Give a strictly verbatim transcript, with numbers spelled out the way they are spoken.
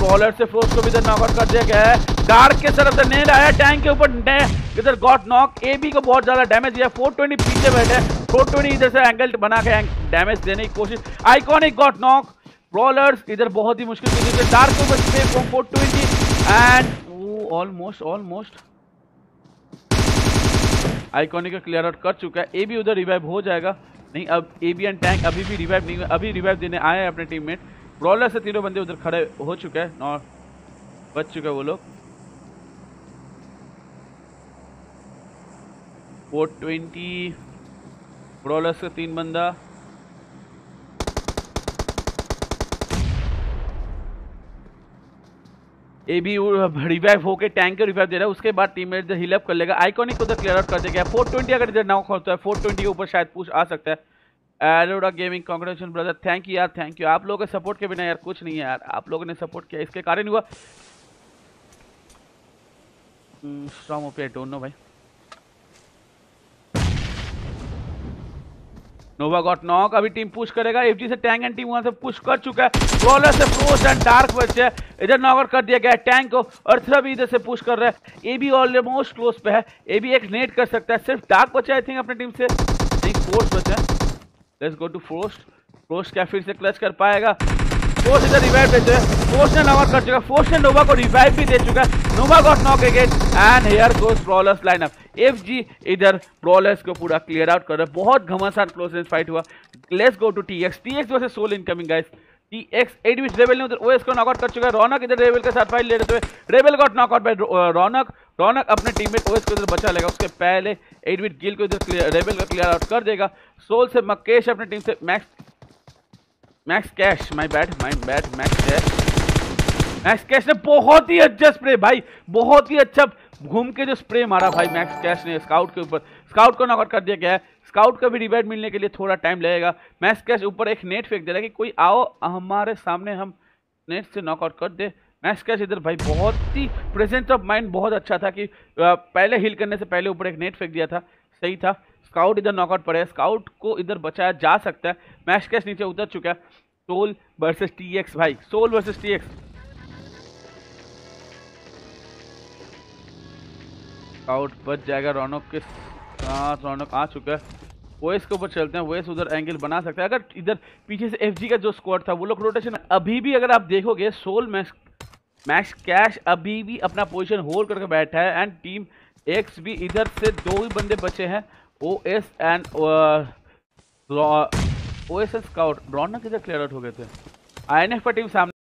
Brawler से frost को भी इधर नॉकआउट कर दिया गया है। डार्क के तरफ से नेल आया टैंक के ऊपर, इधर गॉट नॉक। एबी को बहुत ज्यादा डैमेज दिया। फोर ट्वेंटी पीछे बैठे, फोर ट्वेंटी इधर से एंगल बना के डैमेज देने की कोशिश। Iconic got knock. ब्रॉलर्स इधर बहुत ही मुश्किल से डार्क के ऊपर spray from four twenty and almost almost iconic का क्लियर आउट कर चुका है। एबी उधर रिवाइव हो जाएगा। नहीं, अब एबी एंड टैंक अभी भी रिवाइव नहीं हुआ, अभी रिवाइव देने आए हैं अपने टीममेट। ब्रॉलर से तीनों बंदे उधर खड़े हो चुके हैं और बच चुके हैं वो लोग। फोर ट्वेंटी ब्रॉलर से तीन बंदा। ए भी रिवाइव होके टैंक के रिवाइव दे रहा है, उसके बाद टीममेट इधर हील अप कर लेगा। आइकॉनिक को उधर क्लियर आउट कर देगा। फोर ट्वेंटी अगर इधर नॉक होता है, फोर ट्वेंटी के ऊपर शायद पुश आ सकता है। एलोडा gaming congratulation brother, thank you यार, थैंक यू। आप लोगों के सपोर्ट के बिना यार कुछ नहीं है यार, आप लोगों ने सपोर्ट किया इसके कारण हुआ। Strong OP I don't know भाई। Nova got knock. अभी टीम पुश करेगा। एफजी से टैंक एंड टीम वहां से पुश कर चुका है। ब्रॉलर से फ्रोस्ट एंड डार्क बचे है, इधर नॉकआउट कर दिया गया है टैंक को। अर्थरा भी इधर से पुश कर रहा है। ए भी ऑलमोस्ट क्लोज पे है। ए भी एक नेट कर सकता है। सिर्फ डार्क बचा आई थिंक अपनी टीम से, नहीं फोर्स बचा है। Let's go to Frost. Frost क्या फिर से क्लच कर पाएगा? फोर्स इधर रिवाइव देते हैं। फोर्स ने नॉकआउट कर चुका है। फोर्स ने नोवा को रिवाइव भी दे चुका है। Nova got knock again and here goes brawlers lineup. FG इधर ब्रॉलर्स को पूरा क्लियर आउट कर रहा है। बहुत घमासान क्लोज रेंज फाइट हुआ। Let's go to TX. TX versus Soul incoming guys. TX at which Rebel ने उधर ओएस को नॉकआउट कर चुका है। रौनक इधर रेबेल के साथ फाइट ले रहे थे। Rebel got knockout by Raunak. Raunak अपने टीममेट ओएस को इधर बचा लेगा। उसके पहले एट विच गिल को इधर रेबेल का क्लियर आउट कर देगा। सोल से मकेश अपनी टीम से Max Max cash my bad my bad Max cash Max cash ने बहुत ही अच्छा स्प्रे भाई, बहुत ही अच्छा घूम के जो स्प्रे मारा भाई मैक्स कैश ने स्काउट के ऊपर। स्काउट को नॉकआउट कर दिया गया है। स्काउट का भी रिवाइव मिलने के लिए थोड़ा टाइम लगेगा। मैक्स कैश ऊपर एक नेट फेंक दे रहा है कि कोई आओ हमारे सामने, हम नेट से नॉकआउट कर दे। मैक्स कैश इधर भाई बहुत ही प्रेजेंस ऑफ माइंड बहुत अच्छा था कि पहले हिल करने से पहले ऊपर एक नेट फेंक दिया था, सही था। स्काउट इधर नॉकआउट पड़े, स्काउट को इधर बचाया जा सकता है। मैक्स कैश नीचे उतर चुका है। सोल वर्सेस टीएक्स भाई, सोल वर्सेस टीएक्स। स्काउट बच जाएगा रौनक के साथ। रौनक आ चुका है। ओएस के ऊपर चलते हैं। ओएस उधर एंगल बना सकता है। अगर इधर पीछे से एफजी का जो स्क्वाड था वो लोग रोटेशन, अभी भी अगर आप देखोगे सोल मैक्स मैक्स कैश अभी भी अपना पोजीशन होल्ड करके बैठा है एंड टीम एक्स भी इधर से दो ही बंदे बचे हैं, OS and OS and scout. Raunak इधर क्लियर आउट हो गए थे। आईएनएफ पर टीम सामने